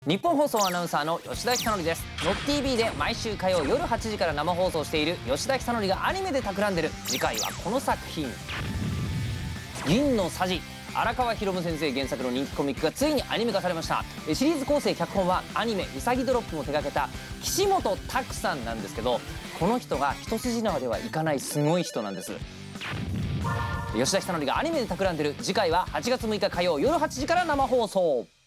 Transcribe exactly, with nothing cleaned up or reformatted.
日本放送アナウンサーの吉田久典です。ノッ ティーブイ で毎週火曜夜はちじから生放送している吉田久典がアニメで企んでる。次回はこの作品「銀のさじ」。荒川博夢先生原作の人気コミックがついにアニメ化されました。シリーズ構成脚本はアニメ「うさぎドロップ」も手掛けた岸本拓さんなんですけど、この人が一筋縄ではいかないすごい人なんです。吉田久典がアニメで企んでる。次回ははちがつむいか火曜夜はちじから生放送。